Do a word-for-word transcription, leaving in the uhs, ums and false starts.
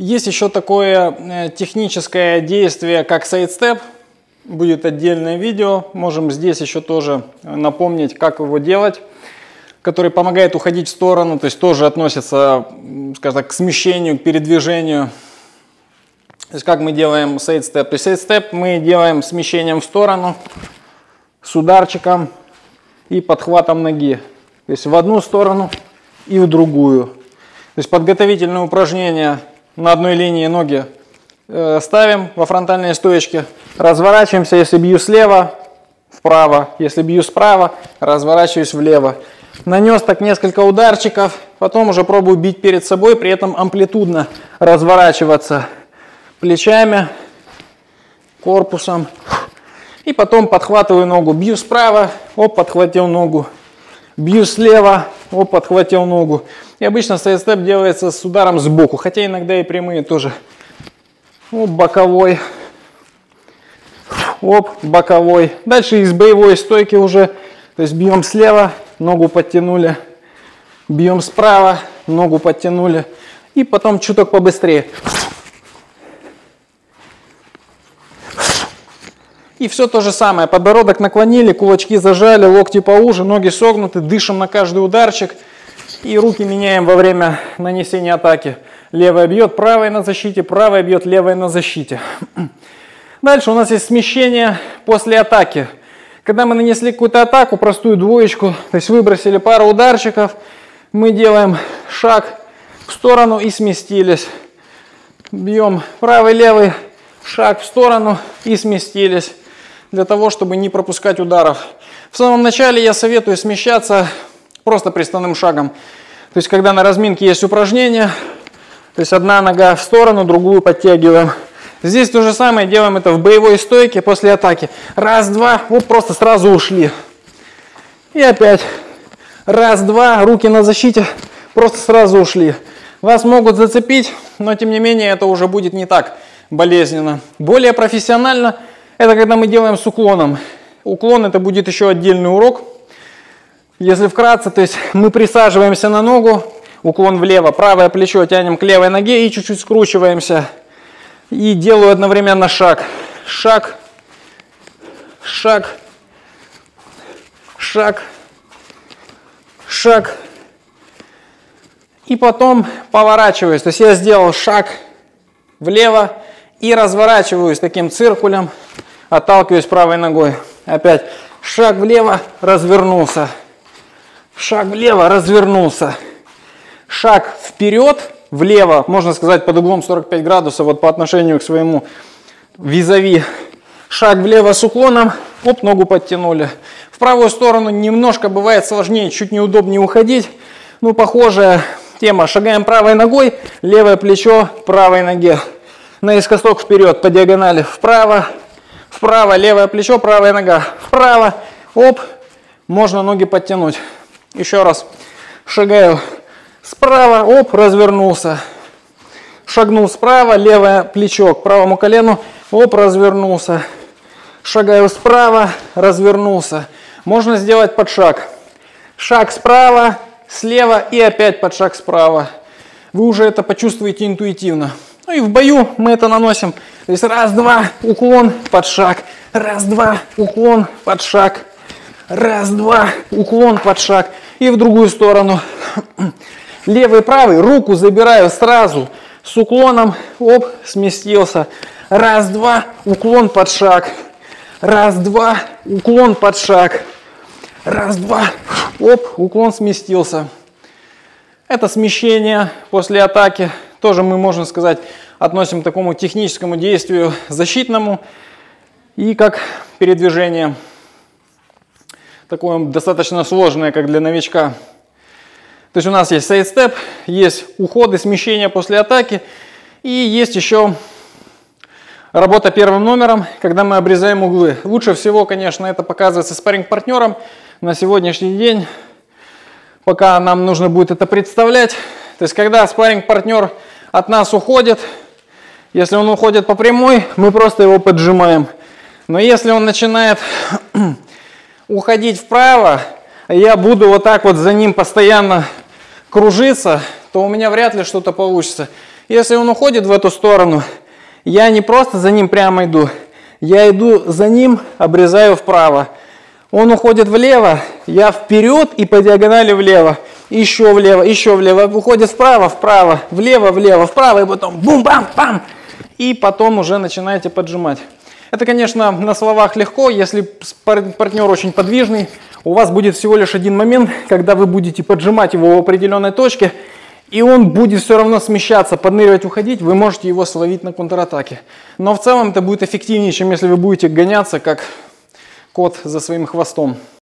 Есть еще такое техническое действие, как сайдстеп. Будет отдельное видео. Можем здесь еще тоже напомнить, как его делать, который помогает уходить в сторону, то есть тоже относится, скажем так, к смещению, к передвижению. То есть как мы делаем сайдстеп? То есть сайдстеп мы делаем смещением в сторону, с ударчиком и подхватом ноги. То есть в одну сторону и в другую. То есть подготовительные упражнения на одной линии ноги э, ставим во фронтальной стоечке, разворачиваемся, если бью слева, вправо, если бью справа, разворачиваюсь влево. Нанес так несколько ударчиков, потом уже пробую бить перед собой, при этом амплитудно разворачиваться плечами, корпусом. И потом подхватываю ногу, бью справа, оп, подхватил ногу, бью слева, оп, подхватил ногу. И обычно сайдстеп делается с ударом сбоку, хотя иногда и прямые тоже. Оп, боковой, оп, боковой. Дальше из боевой стойки уже, то есть бьем слева, ногу подтянули, бьем справа, ногу подтянули. И потом чуток побыстрее. И все то же самое. Подбородок наклонили, кулачки зажали, локти поуже, ноги согнуты, дышим на каждый ударчик. И руки меняем во время нанесения атаки. Левая бьет, правая на защите, правая бьет, левая на защите. Дальше у нас есть смещение после атаки. Когда мы нанесли какую-то атаку, простую двоечку, то есть выбросили пару ударчиков, мы делаем шаг в сторону и сместились. Бьем правый-левый, шаг в сторону и сместились. Для того, чтобы не пропускать ударов. В самом начале я советую смещаться просто приставным шагом. То есть, когда на разминке есть упражнение, то есть одна нога в сторону, другую подтягиваем. Здесь то же самое, делаем это в боевой стойке после атаки. Раз, два, вот просто сразу ушли. И опять. Раз, два, руки на защите, просто сразу ушли. Вас могут зацепить, но тем не менее это уже будет не так болезненно. Более профессионально это когда мы делаем с уклоном. Уклон это будет еще отдельный урок. Если вкратце, то есть мы присаживаемся на ногу, уклон влево, правое плечо тянем к левой ноге и чуть-чуть скручиваемся. И делаю одновременно шаг. Шаг, шаг, шаг, шаг. И потом поворачиваюсь. То есть я сделал шаг влево и разворачиваюсь таким циркулем, отталкиваюсь правой ногой. Опять шаг влево, развернулся. Шаг влево, развернулся. Шаг вперед, влево, можно сказать, под углом сорок пять градусов, вот по отношению к своему визави. Шаг влево с уклоном, оп, ногу подтянули. В правую сторону немножко бывает сложнее, чуть неудобнее уходить. Ну, похожая тема. Шагаем правой ногой, левое плечо правой ноге. Наискосок вперед, по диагонали, вправо, вправо, левое плечо, правая нога, вправо, оп, можно ноги подтянуть. Еще раз, шагаю справа, оп, развернулся. Шагнул справа, левое плечо к правому колену, оп, развернулся. Шагаю справа, развернулся. Можно сделать подшаг. Шаг справа, слева и опять подшаг справа. Вы уже это почувствуете интуитивно. Ну и в бою мы это наносим. То есть раз, два, уклон, подшаг. Раз, два, уклон, подшаг. Раз, два, уклон, подшаг. И в другую сторону. Левый, правый, руку забираю сразу. С уклоном, оп, сместился. Раз, два, уклон, подшаг. Раз, два, уклон, подшаг. Раз, два, оп, уклон, сместился. Это смещение после атаки. Тоже мы, можно сказать, относим к такому техническому действию защитному. И как передвижение. Такое достаточно сложное, как для новичка. То есть у нас есть сайдстеп, есть уходы, смещения после атаки. И есть еще работа первым номером, когда мы обрезаем углы. Лучше всего, конечно, это показывается спарринг-партнером на сегодняшний день, пока нам нужно будет это представлять. То есть когда спарринг-партнер от нас уходит, если он уходит по прямой, мы просто его поджимаем. Но если он начинает уходить вправо, я буду вот так вот за ним постоянно кружиться, то у меня вряд ли что-то получится. Если он уходит в эту сторону, я не просто за ним прямо иду, я иду за ним, обрезаю вправо. Он уходит влево, я вперед и по диагонали влево. Еще влево, еще влево. Уходит вправо, вправо, влево, влево, вправо. И потом бум-бам-пам. И потом уже начинаете поджимать. Это, конечно, на словах легко. Если партнер очень подвижный, у вас будет всего лишь один момент, когда вы будете поджимать его в определенной точке. И он будет все равно смещаться, подныривать, уходить. Вы можете его словить на контратаке. Но в целом это будет эффективнее, чем если вы будете гоняться, как кот за своим хвостом.